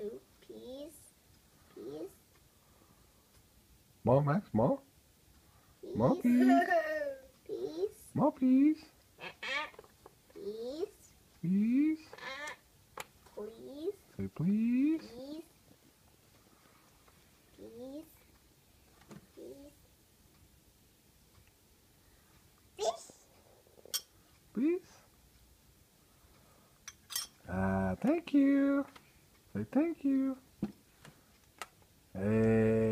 two, peas, peas, More, Max, more. More peas, peas. peas, More peas. peas, Peas. please, Say please. peas, peas, peas, fish. Please. Thank you. Say thank you. Hey.